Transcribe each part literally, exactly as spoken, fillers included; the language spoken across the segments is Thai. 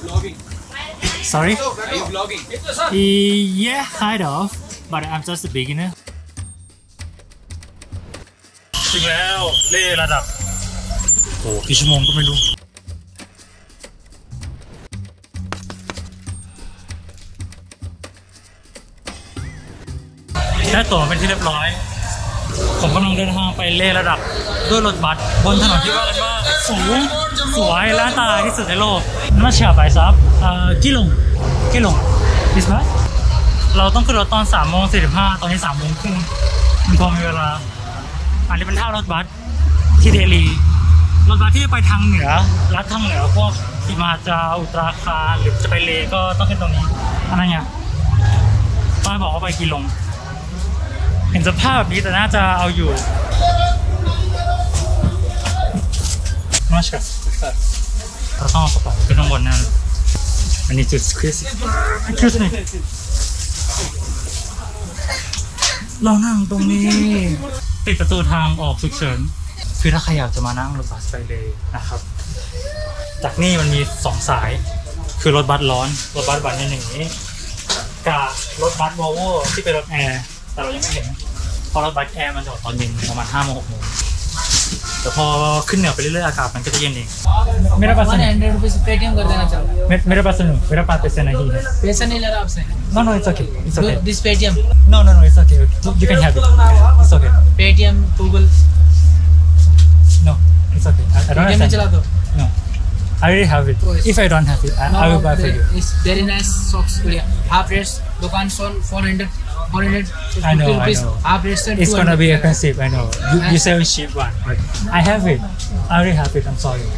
Sorry? Are you vlogging? Yeah, kind of. But I'm just a beginner. ถึงแล้วเล่ระดับโอ้กี่ชั่วโมงก็ไม่รู้ได้ตั๋วเป็นที่เรียบร้อยผมกำลังเดินทางไปเล่ระดับด้วยรถบัสบนถนนที่ว่ากันว่าสูงสวยและตาที่สุดในโลกน่าเชื่อไปซับเอ่อกี่ลงกี่ลงดิสไหมเราต้องขึ้นรถตอนสามโมงสี่สิบห้าตอนนี้สามโมงครึ่งมันพอมีเวลาอันนี้เป็นท่ารถบัสที่เดลีรถบัสที่ไปทางเหนือลัดทางเหนือพวกฮิมาจาอุตราคารหรือจะไปเลก็ต้องขึ้นตรงนี้อันนั้นไงป้ายบอกว่าไปกี่ลงเห็นสภาพแบบนี้แต่น่าจะเอาอยู่มาชักเราต้องเอากระเป๋าขึ้นข้างบนนั่นอันนี้จุดคริสคริสนี่เรานั่งตรงนี้ติดประตูทางออกฉุกเฉินคือถ้าใครอยากจะมานั่งรถบัสไปเลยนะครับจากนี่มันมีสองสายคือรถบัสร้อนรถบัสบัสอย่างนี้กับรถบัสวอลโว่ที่เป็นรถแอร์แต่เรายังไม่เห็นพอรถบัสแอร์มันจะออกตอนเย็นประมาณห้าโมงหกโมงแต่พอขึ้นเหนือไปเรื่อยๆอากาศมันก็จะเย็นเองไม่ได้ปัสสาวะ hundred rupees Paytm कर देना चलो ไม่ได้ปัสสาวะไม่ได้ปัสสาวะनहीं है पैसा नहीं ले रहा आपसे no no it's okay it's okay this Paytm no no no it's okay you can have it it's okay Paytm Google no it's okay I, I don't Paytm में चला दो no I already have it if I don't have it I, no, I will buy for you it's very nice socks बढ़िया half rates दुकान सोन four hundred four hundred I know I know half rates it's gonna be expensive I know you, you sell cheap one but I have it I already have it I'm sorry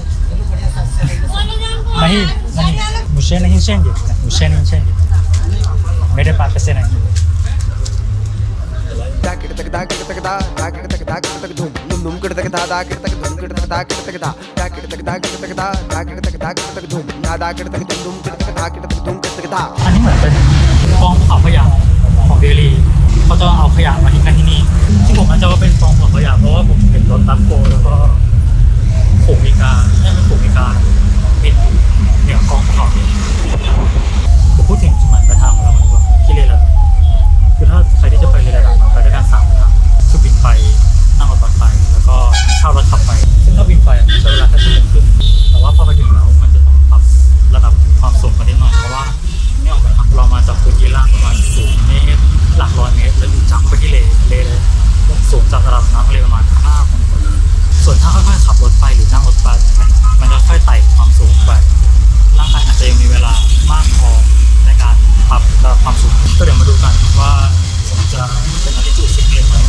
नहीं नहीं मुझे नहीं चाहिए मुझे नहीं चाहिए मेरे पास पैसे नहीं दाकिट तक दाकिट तक दा दाकिट तक दाकिट तक धूम धूम धूम किट तक दा दाकिट तक धूम किट तक दाकिट तक दा दाकिट तक दाकिट तक दा दाकिट तक दाकिट तक धूम ना दाकिट तक धूम धूम किट तक दाकिट तक धूम किट तक दा อันนี้เหมือนเป็นกองเผาขยะของเดลีเขาจะเอาขยะมาทิ้งกันที่นี่ที่ผมมันจะว่าเป็นกองเผาขยะเพราะว่าผมเห็นรถตับโกแล้วก็ฝูงมีกาไม่เป็นฝูงมีกาเป็นเหนือกองเผาผมพูดถึงสมัยไปทางเรามันก็ที่เลระดับคือถ้าใครที่จะไปเลระดับมันไปด้วยกันสามทางคือบินไปนั่งรถบัสไปแล้วก็เช่ารถขับไปซึ่งถ้าบินไปใช้เวลาแค่ชั่วโมงครึ่งแต่ว่าพอไปถึงแล้วมันจะต้องปรับระดับความสูงกันนิดหน่อยเพราะว่าเนี่ยเรามาจากพื้นที่ล่างประมาณสูงเมตรหลักร้อยเมตรแล้วอยู่จับไปที่เลเลเลยสูงจากระดับน้ำทะเลประมาณห้าพันฟุตส่วนถ้าค่อยๆขับรถไปหรือนั่งรถบัสมันจะค่อยไต่ความสูงไปร่างกายอาจจะยังมีเวลามากพอในการปรับระดับความสูงก็เดี๋ยวมาดูกันว่าผมจะเป็นอะไรที่สุดเองไหม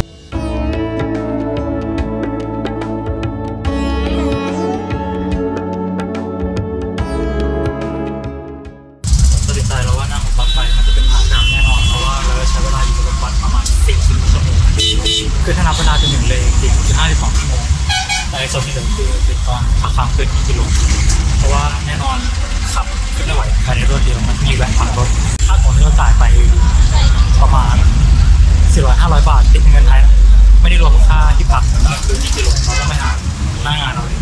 ตัดสินใจแล้วว่านั่งรถบัสไปมันจะเป็นทางดังแน่นอนเพราะว่าเราใช้เวลาอยู่บนรถบัสประมาณสี่สิบชั่วโมงคือถ้านับเวลาจนถึงเลยจริงคือห้าสิบสองชั่วโมงแต่ในส่วนที่เหลือคือเป็นตอนพักค้างคืนที่กิโลเพราะว่าแน่นอนขับขึ้นไม่ไหวภายในรถเดียวมันมีแวะผ่านรถค่าตั๋วที่เราจ่ายไปประมาณสี่ร้อยห้าร้อยบาทติดเงินไทยนะไม่ได้รวมค่าที่พักคืนที่กิโลเราต้องไปหาหน้างานเราเอง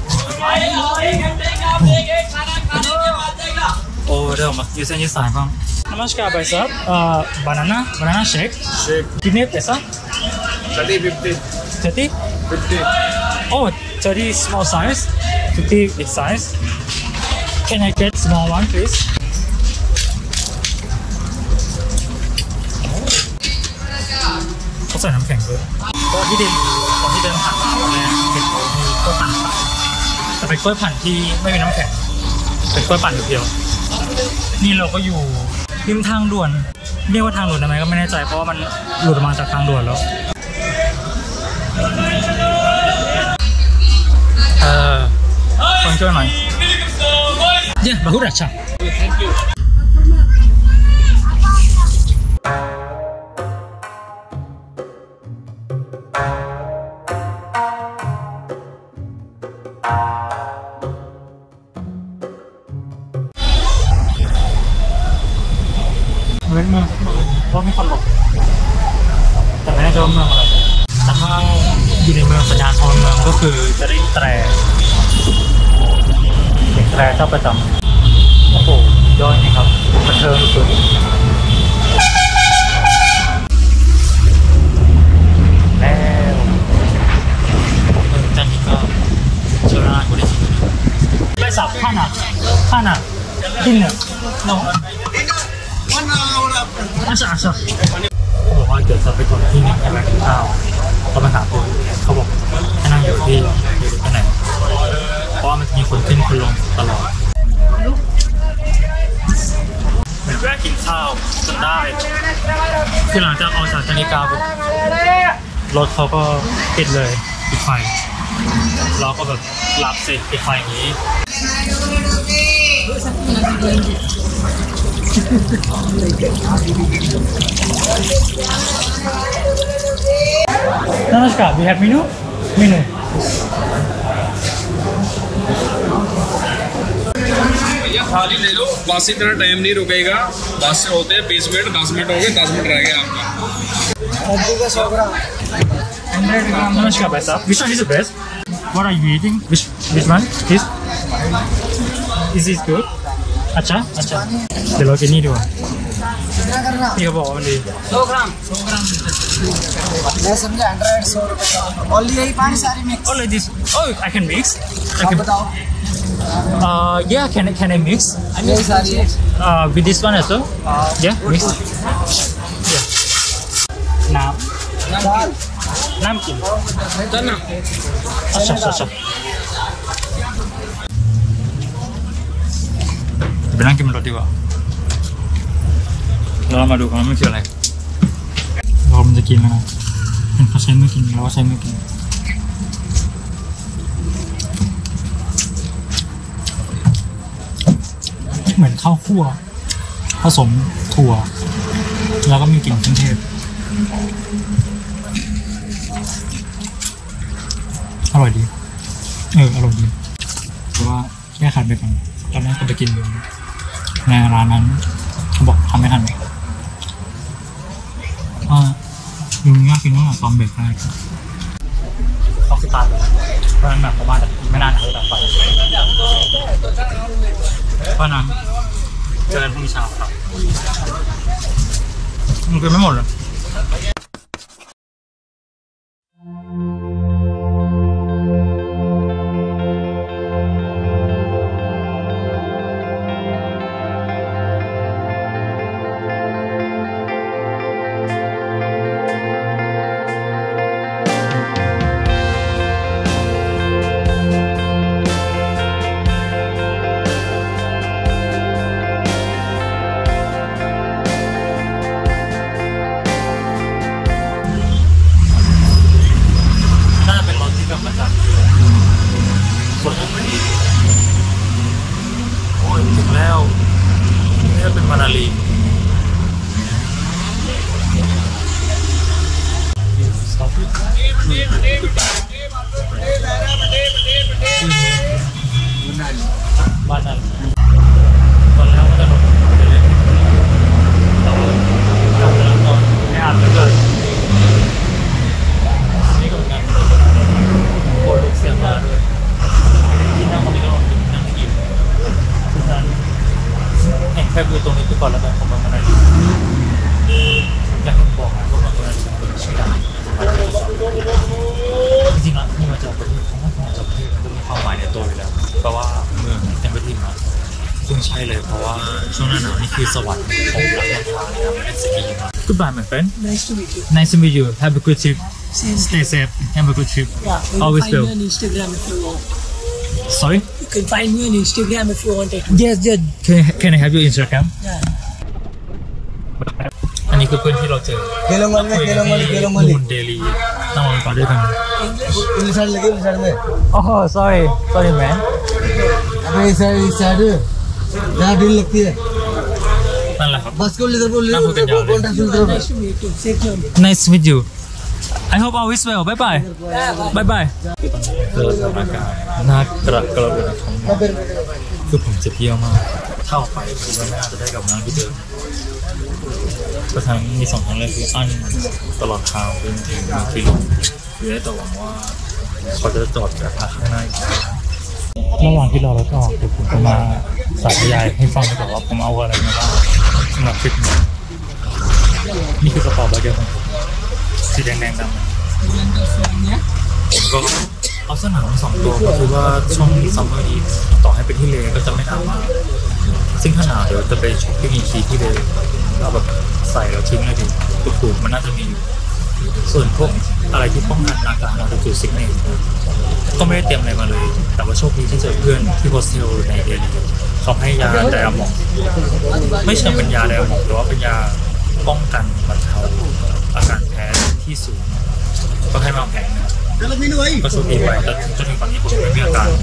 โอ้เดี๋ยวมายืดเส้นยืดสายบ้างनमस्कार भाई साहब बनाना बनाना शेक शेक कितने पैसा thirty fifty thirty fifty oh thirty small size fifty big size can I get small one please เขาใส่น้ำแข็งด้วยเพราะที่เดินตอนที่เดินผ่านมาวันแรกเห็นเขามีกล้วยปั่นขายแต่เป็นกล้วยปั่นที่ไม่มีน้ำแข็งเป็นกล้วยปั่นเพียวๆนี่เราก็อยู่ริมทางด่วนเรียกว่าทางด่วนได้ไหมก็ไม่แน่ใจเพราะว่ามันหลุดมาจากทางด่วนแล้วเออฟังช่วยหน่อยเย้บาฮูดะชาเมืองเมืองเพราะมีคนหลบแต่ไม่แน่ใจว่าเมืองอะไรแต่ถ้าอยู่ในเมืองสัญญาณของเมืองก็คือจะได้แตรเสียงแตรเจ้าประจำโอ้โหย่อยนี่ครับบันเทิงสุดแล้วจันนี่ก็เชื่อร้านกูได้ชิมไปสับข้าน่ะข้าน่ะดินเนอร์น้องอาชาอาชาเขาบอกว่าเดี๋ยวจะไปก่อนที่นี่ไปแวะกินข้าวเขาไปหาตัวเขาบอกให้นั่งอยู่ที่อยู่ที่ไหนเพราะว่ามันมีคนขึ้นคนลงตลอดเหมือนแวะกินข้าวจนได้คือหลังจากออกจากจันนิกาปุ๊บรถเขาก็ปิดเลยปิดไฟเราก็แบบรับเสร็จปิดไฟอย่างนี้नमस्कार we have menu menu भैया थाली ले लो बस इतना टाइम नहीं रुकेगा बस से होते हैं बीस मिनट दस मिनट हो गए दस मिनट रह गए आपका नमस्कार भाई साहब which one is the best what are you eating which which one this is this good अच्छा अच्छाเดี๋ยวเรากินนี่ดีกว่าพี่เขาบอกว่ามันดี सौ ग्राम सौ ग्राम मैं समझा हंड्रेड सौ ओनली यही पानी सारी mix oh like this oh I can mix I आप can बताओ uh yeah can can I mix यही सारी है uh with this one as well yeah mix yeah น้ำ दाल น้ำกิน चना अच्छा अच्छा अच्छाไปนั่งกินบนรถดีกว่าแล้วเรามาดูกันว่ามันคืออะไรเรามันจะกินแล้วนะเห็นเขาใช้มือกินเราก็ใช้มือกินเหมือนข้าวคั่วผสมถั่วแล้วก็มีกลิ่นเครื่องเทศอร่อยดีเอออร่อยดีแต่ว่าแค่ขาดไปก่อนตอนแรกก็ไปกินในร้านนั้นเขาบอกทำไม่ทันอ่าลุงอยากกินตั้งแต่ตอนเบรกแรกต้องสตาร์ทเพราะนั้นแบบประมาณไม่นานเลยแบบไปเพราะนั้นเจอกันพรุ่งนี้เช้าครับมันกินไม่หมดเลยถึงแล้วนี่เป็นมานาลีบ้านนั้นตอนแล้วก็จะลงไปเล่นแต่ว่าเราจะตอนไม่อาบเลยนี่ก็เหมือนกันโคตรลุกเสียงมาด้วยที่นั่งคนนี้ก็ลงนั่งกินทุกนั้นแห่งแค่ดูตรงนี้คือก่อนแล้วกันของมันอะไรอยากให้บอกว่ามันอะไรเป็นชื่อดังจริงๆแล้วนี่มาจากประเทศของมันมาจากประเทศมันก็มีความหมายในตัวอยู่แล้วแปลว่าเมืองเต็มไปด้วยหิมะซึ่งใช่เลยเพราะว่าช่วงหน้าหนาวนี่คือสวรรค์ของนักเดินทางนะครับเป็นสกีมา Goodbye my friend Nice to meet you Nice to meet you Have a good trip Stay safe Have a good trip Yeah Always you can will find me on Instagram if you want Sorry You can find me on Instagram if you want it Yes yes Can Can I have your Instagram Yeah อันนี้คือเพื่อนที่เราเจอ केलों वाली में केलों वाली केलों वाली มูนเดลีนั่งรถไฟด้วยกัน इस साइड लगे इस साइड में Oh sorry sorry man अबे इस साइड इस साइड जहाँ भीड़ लगती है นั่นแหละครับ बस को लेकर बोल ना होते जाओ कौन सा सुन Nice to meet you Safe journey Nice to meet you I hope all is well bye bye bye bye เกิดสถานการณ์น่ากระกระบุนคือผมจะเที่ยวมากถ้าออกไปคือไม่น่าจะได้กลับมาที่เดิมก็ทั้งมีสองทางเลือกคืออั้นตลอดทางเป็นที่ลงหรือได้แต่หวังว่าเขาจะจอดแบบพักข้างหน้าอีกระหว่างที่รอรถออกเดี๋ยวผมจะมาสาธยายให้ฟังดีกว่าว่าผมเอาอะไรมาบ้างสำหรับทริปนี้นี่คือกระเป๋าใบเดียวของผมสีแดงแดงดำผมก็เอาเสื้อหนาวมาสองตัวก็คือว่าช่วงซัมเมอร์นี้ต่อให้ไปที่เลก็จะไม่หนาวมากซึ่งถ้าหนาวเดี๋ยวจะไปช็อปปิ้งอีกทีที่เลเอาแบบใส่แล้วทิ้งเลยดิถูกๆมันน่าจะมีส่วนพวกอะไรที่ป้องกันอาการเราจะจุดซิกเนตก็ไม่ได้เตรียมอะไรมาเลยแต่ว่าโชคดีที่เจอเพื่อนที่โฮสเทลในเดลีเขาให้ยาไดอะมอกไม่ใช่เป็นยาไดอะมอกแต่ว่าเป็นยาป้องกันบรรเทาอาการแพ้ที่สูงก็ให้มาแพงก็โชคดีไปแต่จนถึงตอนนี้ผมไม่มีอาการ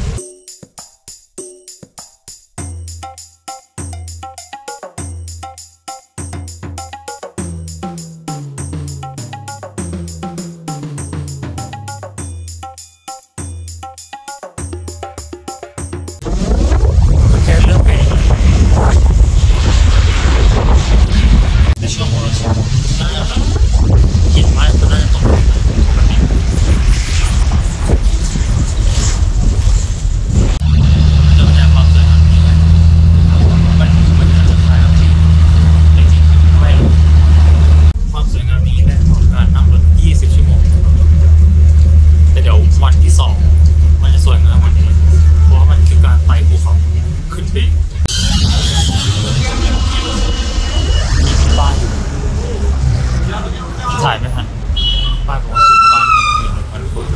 ถ่ายไหมฮะป้ายบอกว่าสูงประมาณหนึ่งหมื่นหนึ่งพันฟุต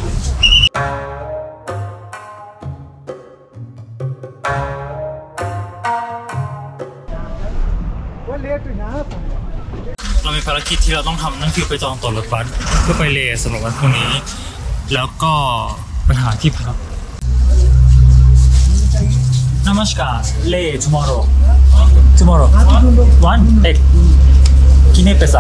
เรามีภารกิจที่เราต้องทำนั่นคือไปจองตั๋วรถบัสเพื่อไปเลสำหรับวันพรุ่งนี้แล้วก็ไปหาที่พัก Namaskar Le tomorrow tomorrow one eight कितने पैसा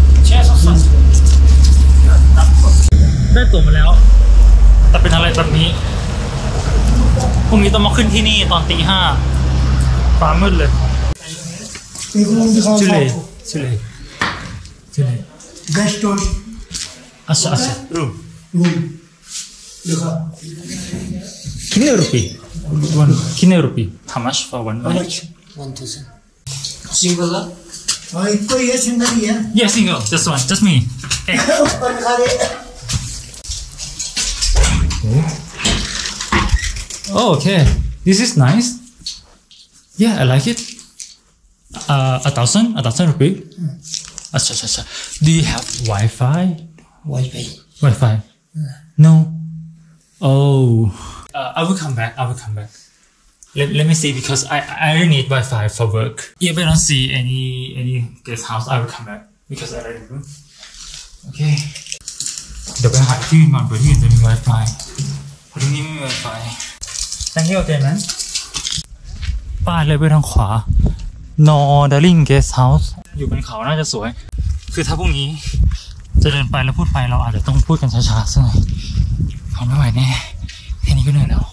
ได้ตั๋วมาแล้วแต่เป็นอะไรแบบนี้พรุ่งนี้ต้องมาขึ้นที่นี่ตอนตีห้าฟ้ามืดเลยชื่อเลยชื่อเลยชื่อเลย गेस्ट हाउस अच्छा अच्छा रूम रूम लिखा कितने रुपये one कितने रुपये how much for one night one thousand single हाँ इनको ये सिंगल ही है yeah single just one just me hey. ऊपर लिखा है Oh, okay. This is nice. Yeah, I like it. Uh, a thousand, a thousand rupee. Acha, acha, acha. Do you have Wi-Fi? Wi-Fi Wi-Fi? No. Oh. Uh, I will come back. I will come back. Let, let me see because I I really need Wi-Fi for work. If I don't see any any guest house, I will come back because I already do. Okay. เดี๋ยวไปหาที่ก่อนเผื่อที่อื่นจะมี Wi-Fi เพราะที่นี่ไม่มี Wi-Fi Thank you again man ป้ายเลยไปทางขวา No Darling Guest House อยู่บนเขาน่าจะสวยคือถ้าพรุ่งนี้จะเดินไปแล้วพูดไปเราอาจจะต้องพูดกันช้าๆสักหน่อยเขาไม่ไหวแน่แค่นี้ก็เหนื่อยแล้ว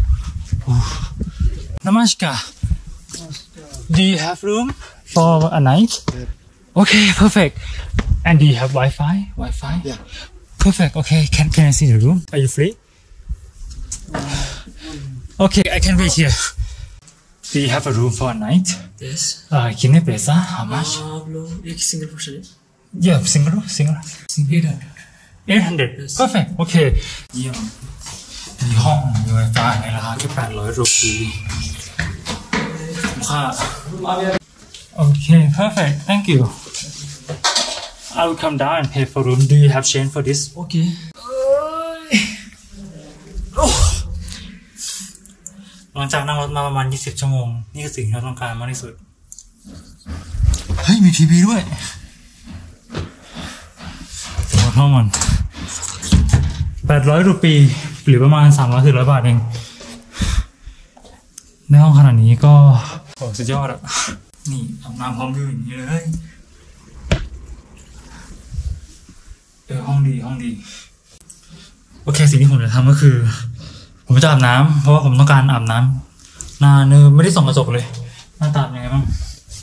Namaskar Do you have room for a night Okay perfect And do you have Wi-Fi Wi-Fi Yeah Perfect. Okay. Can Can I see the room? Are you free? Okay, I can wait here. Do you have a room for a night? yes Uh, कितने पैसा? How much? आप लोग एक single person है Yeah, single, single. eight hundred Eight hundred. Perfect. Okay. เยี่ยมมีห้องมี Wi-Fi ในราคาแค่แปดร้อยรูปีคุ้มค่า Okay, perfect. Thank you. I will come down and pay for room. Do you have change for this? okay หลังจากนั่งรถมาประมาณยี่สิบชั่วโมงนี่คือสิ่งที่เราต้องการมากที่สุดเฮ้ยมีทีวีด้วยโอ้ทั้งหมดแปดร้อยรูปีหรือประมาณสามร้อยสี่ร้อยบาทเองในห้องขนาดนี้ก็โอ้สุดยอดอะนี่อาบน้ำพร้อมวิวอย่างนี้เลยเออห้องดีห้องดีโอเคสิ่งที่ผมจะทำก็คือผมจะอาบน้ำเพราะว่าผมต้องการอาบน้ำหน้าเนื้อไม่ได้ส่องกระจกเลยหน้าตาเป็นยังไงบ้าง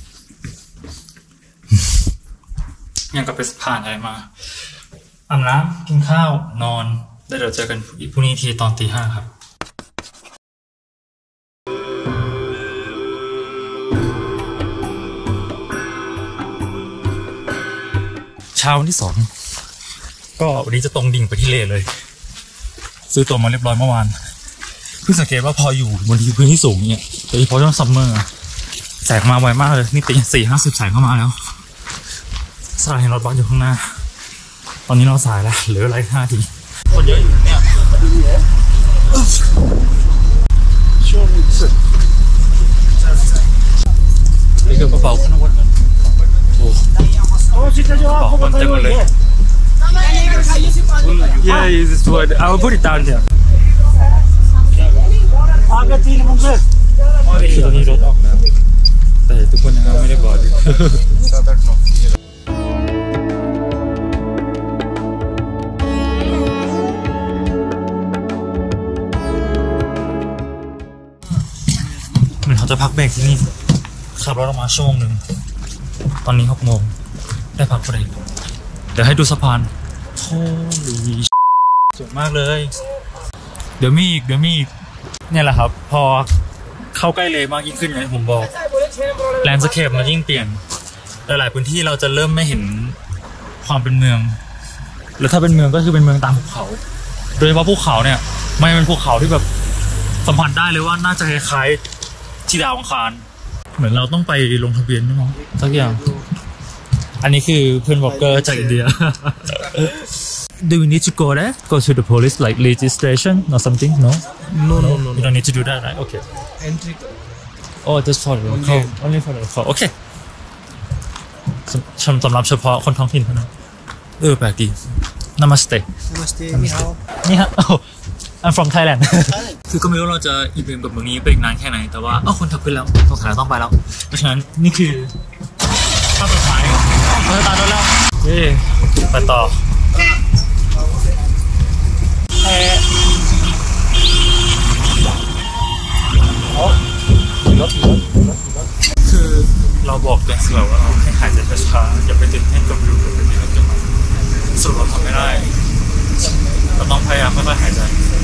ยังกับไปผ่านอะไรมาอาบน้ำกินข้าวนอนแล้วเดี๋ยวเจอกันอีกพรุ่งนี้ทีตอนตีห้าครับเช้าวันที่สองก็วันนี้จะตรงดิ่งไปที่เลเลยซื้อตัวมาเรียบร้อยเมื่อวานเพิ่งสังเกตว่าพออยู่บนที่พื้นที่สูงเนี่ยโดยเฉพาะช่วงซัมเมอร์แสงมาไวมากเลยนี่ตีสี่ห้าสิบแสงเข้ามาแล้วสถานีรถบัสอยู่ข้างหน้าตอนนี้เราสายแล้วเหลืออะไรห้าทีคนเยอะอยู่เนี่ยนี่คือกระเป๋าขึ้นบนกันโอ้บอกมันเต็มเลย Yeah, this one. I will put it down here. คือตอนนี้รถออกแล้วแต่ทุกคนยังไม่ได้บอกเลยเหมือนเขาจะพักเบรกที่นี่ขับรถออกมาชั่วโมงหนึ่งตอนนี้หกโมงได้พักพอดีเดี๋ยวให้ดูสะพานโอ้ยสวยมากเลยเดี๋ยวมีอีกเดี๋ยวมีอีกเนี่ยแหละครับพอเข้าใกล้เลมากยิ่งขึ้นไงผมบอกแลนด์สเคปมันยิ่งเปลี่ยนหลายๆพื้นที่เราจะเริ่มไม่เห็นความเป็นเมืองแล้วถ้าเป็นเมืองก็คือเป็นเมืองตามภูเขาโดยเฉพาะภูเขาเนี่ยไม่เป็นภูเขาที่แบบสัมผัสได้เลยว่าน่าจะคล้ายๆที่ดาวอังคารเหมือนเราต้องไปลงทะเบียนใช่ไหมสักอย่างอันนี้คือเพื่อนบอกเกอร์จากอินเดีย Do we need to go there? Go to the police like registration or something? No? No, no, no. You don't need to do that, right? Okay. Entry. Oh, just for the local. Only for the local. Okay. สำหรับเฉพาะคนท้องถิ่นเท่านั้นเออแปลกดี Namaste. Namaste. Ni hao. นี่ฮะ Oh, I'm from Thailand. คือก็ไม่รู้เราจะอินเทอร์กับเมืองนี้ไปอีกนานแค่ไหนแต่ว่าเอ้าคนทักขึ้นแล้วสงสัยต้องไปแล้วเพราะฉะนั้นนี่คือภาพสุดท้ายเราจะตามรถแล้วเย้ไปต่อเอ๊ะโอ้รถรถคือเราบอกตัวเองว่าเราให้หายใจช้าๆอย่าไปตื่นเต้นกับวิวอย่าไปตื่นเต้นกับมันสุดเราทำไม่ได้เราต้องพยายามค่อยๆหายใจ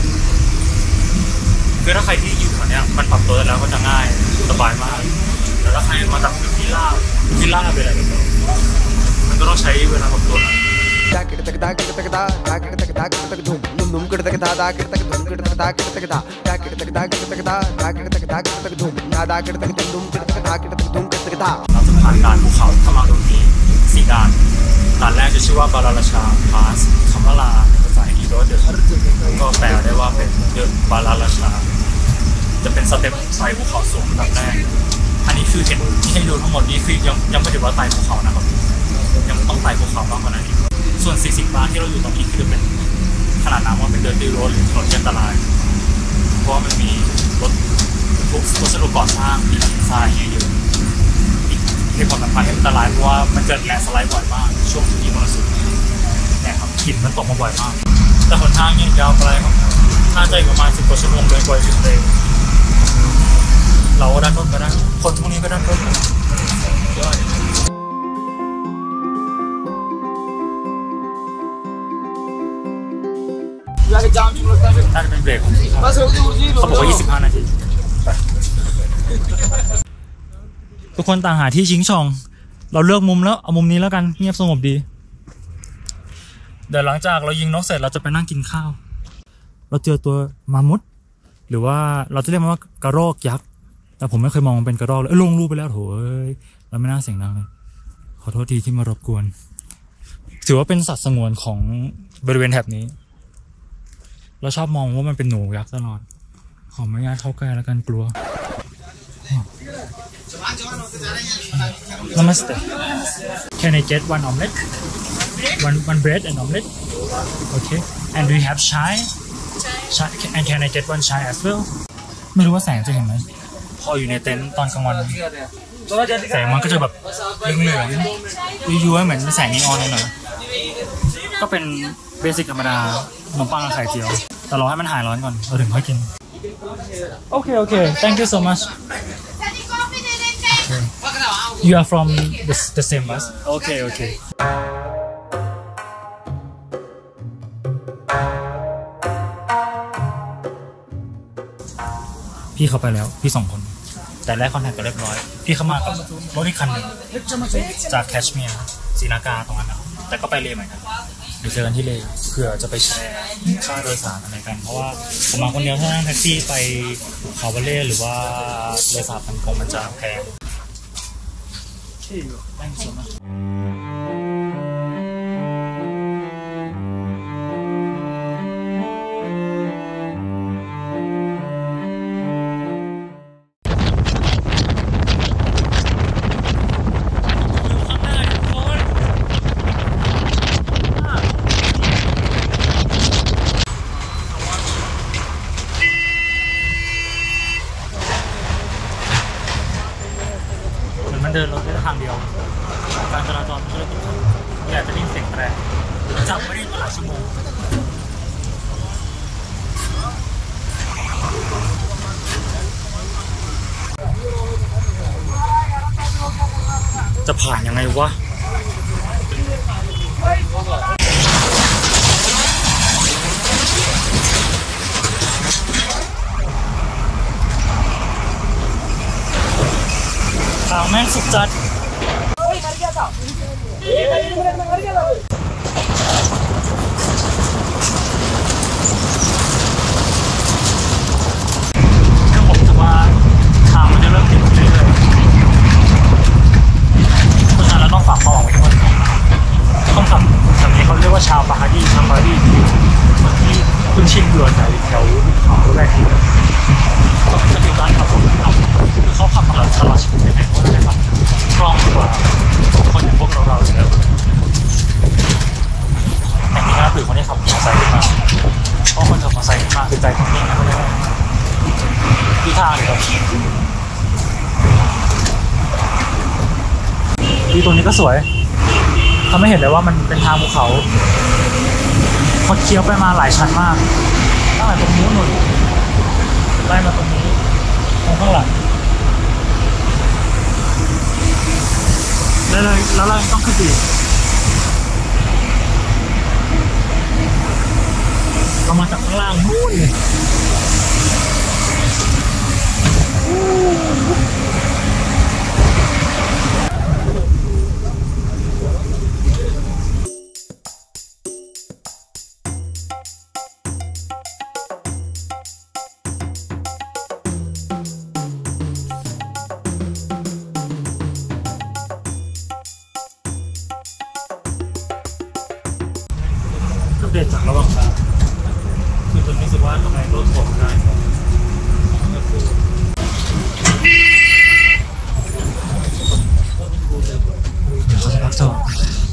คือถ้าใครที่อยู่แถวนี้มันปรับตัวแล้วก็จะง่ายสบายมากแต่ถ้าใครมาจากพื้นที่ราบที่ราบไปอะไรแบบนี้มันก็ต้องใช้เวลาปรับตัวนะ Dakit tak dakit tak da dakit tak dakit tak dum num num kid tak da dakit tak dum kid tak dakit tak da dakit tak dakit tak da dakit tak dakit tak dum na dakit tak dum kid tak dakit tak dum kid tak da เราจะผ่านด่านภูเขาเข้ามาตรงนี้สี่ด่านด่านแรกจะชื่อว่าบาลาราชาพาสคำว่าลาภาษาอังกฤษว่าเดอะก็แปลได้ว่าเป็นเดอะบาลาราชาจะเป็นสเต็ปไต่ภูเขาสูงแบบแรกอันนี้คือเห็นที่ให้ดูทั้งหมดนี้คือยังยังไม่ถือว่าไต่ภูเขานะครับยังต้องไต่ภูเขามากกว่านั้นส่วนสี่สิบบาทที่เราอยู่ตรงนี้คือเป็นขนาดน้ำว่าเป็นเดินตีโรดหรือถนนอันตรายเพราะว่ามันมีรถทุกวัสดุก่อสร้างมีทรายเยอะอีกในความสำคัญที่อันตรายเพราะว่ามันเกิดแลนด์สไลด์บ่อยมากช่วงที่มรสุมเนี่ยครับหินมันตกมาบ่อยมากแต่หนทางเนี่ยยาวไกลครับน่าจะประมาณสิบกว่าชั่วโมงเลยกว่าจะถึงเราด้านต้นก็ได้คนพวกนี้ก็ด้านต้นยอดน่าจะเป็นเบรกเขาบอกว่ายี่สิบห้านาทีทุกคนต่างหาที่ชิงช่องเราเลือกมุมแล้วเอามุมนี้แล้วกันเงียบสงบดีเดี๋ยวหลังจากเรายิงนกเสร็จเราจะไปนั่งกินข้าวเราเจอตัวมามุดหรือว่าเราจะเรียกมันว่ากระรอกยักษ์แต่ผมไม่เคยมองมันเป็นกระรอกเลยลงรูปไปแล้วโถเอ้ยเราไม่น่าเสียงดังเลยขอโทษทีที่มารบกวนถือว่าเป็นสัตว์สงวนของบริเวณแถบนี้เราชอบมองว่ามันเป็นหนูยักษ์ตลอดขอไม่ง่ายเข้าใกล้แล้วกันกลัว Namaste Can I get one omelette one one bread and omelette Okay and do you have chai chai and can I get one chai as well ไม่รู้ว่าแสงจะเห็นไหมพออยู่ในเต็นท์ตอนกลางวันแสงมันก็จะแบบเหลืองๆย้วยๆเหมือนแสงนีออนหน่อยๆก็เป็นเบสิกธรรมดาขนมปังกับไข่เจียวแต่รอให้มันหายร้อนก่อนเราถึงค่อยกินโอเคโอเค thank you so much okay. you are from the, the same bus okay okay พี่เขาไปแล้วพี่สองคนแต่แรกคอนแทคกันเรียบร้อยพี่เขามากับรถอีกคันหนึ่งจากแคชเมียร์ศรีนากาตรงนั้นนะแต่ก็ไปเลเหมือนกันเดี๋ยวเจอกันที่เลเผื่อจะไปแชร์ค่าโดยสารอะไรกันเพราะว่าผมมาคนเดียวถ้านั่งแท็กซี่ไปเขาบาเล่หรือว่าเลสาพันคงมันจะแพงที่อยู่แม่งสวยมากเดินรถได้ทางเดียวการจราจรมันก็เลยติดขัดอยากจะได้ยินเสียงแตรจับไม่ได้ตลอดชั่วโมงจะผ่านยังไงวะทางแม่งสุดจัดถ้าผมจะว่าทางมันจะเริ่มติดเรื่อยๆเพราะฉะนั้นเราต้องฝากความหวังไว้ที่คนต้องขับแบบนี้เขาเรียกว่าชาวบาฮาดีชาวบาฮาดีคือคนที่คุ้นชินอยู่อาศัยแถวเขาแรกที่จะมีการขับรถขับคือเขาขับตลอดตลอดชีวิตเลยเพราะว่าได้ขับคล่องกว่าคนอย่างพวกเราเราเยอะแต่นี่นะคือคนที่ขับมอเตอร์ไซค์ขึ้นมาเพราะคนขับมอเตอร์ไซค์ขึ้นมาคือใจของเองนะเขาเรียกว่าที่ทางเลยครับที่ตรงนี้ก็สวยทำให้เห็นเลยว่ามันเป็นทางภูเขาคดเคี้ยวไปมาหลายชั้นมากตั้งแต่ตรงนู้นนู่นไล่มาตรงนี้ตรงข้างหลังแล้วเลยแล้วเราต้องขึ้นดีเรามาจากข้างล่างนู่นเลยเด็ดจากระหว่างทางคือจนรู้สึกว่าทำไมรถผมได้พักจอด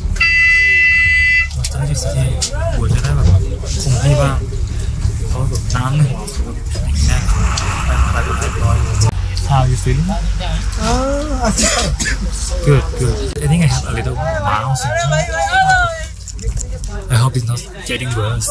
เราจะได้จุดสักทีหัวจะได้แบบคงที่บ้างเพราะแบบน้ำหนึ่งแน่ไปไปเรียบร้อย How you feeling? Uh, Good, good. I think I have a little mouse. I hope it's not getting worse.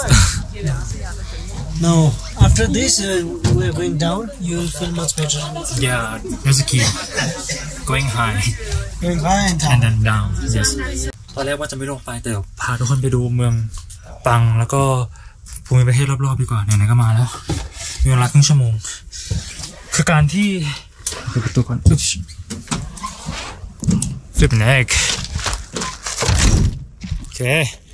No, after this uh, we're going down, you'll feel much better. Yeah, there's a key. Going high Going high and and down. then down. Yes. ตอนแรกว่าจะไม่ลงไปแต่พาทุกคนไปดูเมืองปังแล้วก็ภูมิประเทศรอบๆดีกว่าไหนๆก็มาแล้วมีเวลาครึ่งชั่วโมงคือการที่เปิดประตูก่อนฟลิปเน็กโอเค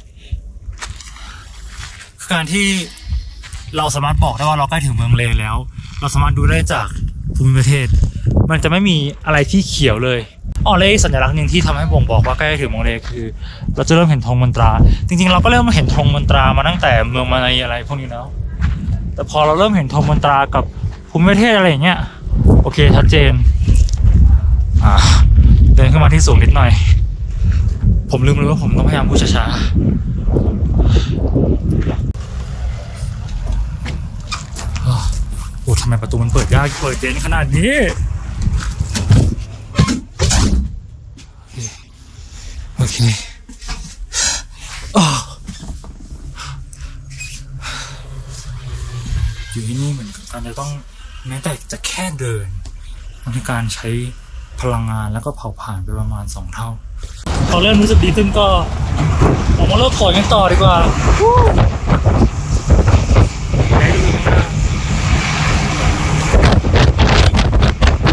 คือการที่เราสามารถบอกได้ว่าเราใกล้ถึงเมืองเลแล้วเราสามารถดูได้จากภูมิประเทศมันจะไม่มีอะไรที่เขียวเลยอ๋อเลสัญลักษณ์หนึ่งที่ทำให้บ่งบอกว่าใกล้ถึงเมืองเลคือเราจะเริ่มเห็นธงมนตราจริงๆเราก็เริ่มมาเห็นธงมนตรามาตั้งแต่เมืองมาในอะไรพวกนี้แล้วแต่พอเราเริ่มเห็นธงมนตรากับภูมิประเทศอะไรอย่างเงี้ยโอเคชัดเจนอ่าเดินขึ้นมาที่สูงนิดหน่อยผมลืมเลยว่าผมต้องพยายามพูดช้าๆโอ้ทำไมประตูมันเปิดยากเปิดเย็นขนาดนี้โอเคอยู่ที่นี่เหมือนกับการจะต้องแม้แต่จะแค่เดินมันคือการใช้พลังงานแล้วก็เผาผลาญไปประมาณสองเท่าพอเริ่มรู้สึกดีขึ้นก็ออกมาเลิกขอกันต่อดีกว่า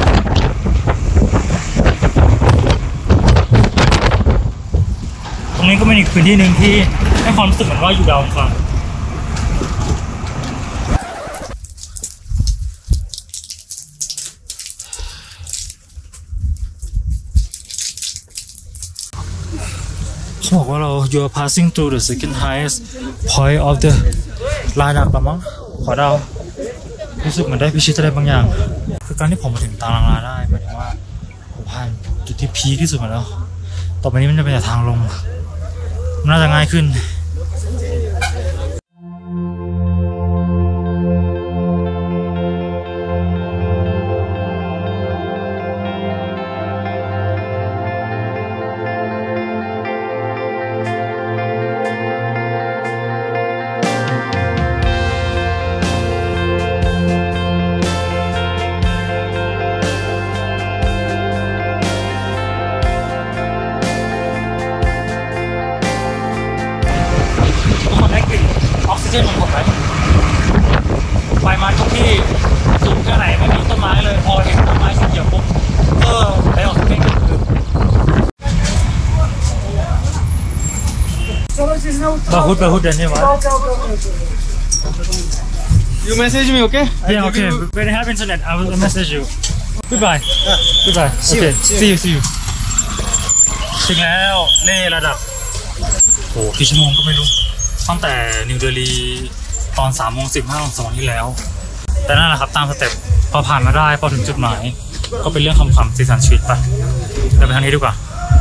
ตรงนี้นี้ก็เป็นอีกพื้นที่หนึ่งที่ให้ความรู้สึกเหมือนว่าอยู่ดาวอังคารเขาบอกว่าเรา you are passing through the second highest point of the lineup ปะมั้งขอเดารู้สึกเหมือนได้พิชิตอะไรบางอย่างคือการที่ผมมาถึงตารางลาได้หมายถึงว่าผมผ่านจุดที่พีคที่สุดมาแล้วต่อไปนี้มันจะเป็นแต่ทางลงมันน่าจะง่ายขึ้นออกซิเจนมันหมดไหมไปมาทุกที่สูงแค่ไหนไม่มีต้นไม้เลยพอเห็นต้นไม้สีเขียวปุ๊บก็ได้ออกซิเจนก็คือบาฮุดบาฮุดเดนนี่วะ You message me, okay? Yeah, okay. When I have internet, I will message you. Goodbye. Goodbye. Okay. See you. See you. ถึงแล้วเล่ระดับโหกี่ชั่วโมงก็ไม่รู้ตั้งแต่นิวเดลีตอนสามโมงสิบห้าของสองที่แล้วแต่นั่นแหละครับตามสเต็ปพอผ่านมาได้พอถึงจุดหมายก็เป็นเรื่องคำๆสีสันชีวิตไปเดินไปทางนี้ดีกว่า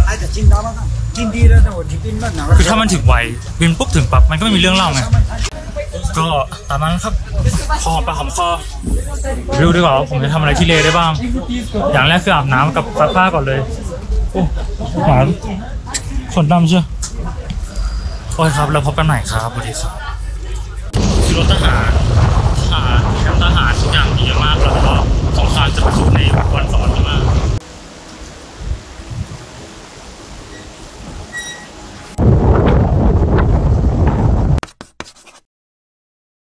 คือถ้ามันถึงไวบินปุ๊บถึงปั๊บมันก็ไม่มีเรื่องเล่าไงก็ตามนั้นครับคอปลาหอมคอรู้ดีกว่าว่าผมจะทำอะไรที่เลได้บ้างอย่างแรกคืออาบน้ำกับซักผ้าก่อนเลยโอ้หวานขนดำเชียวโอ้ยครับแล้วพบกันใหม่ครับสวัสดีครับคือรถทหารทหารแคมป์ทหารทุกอย่างดี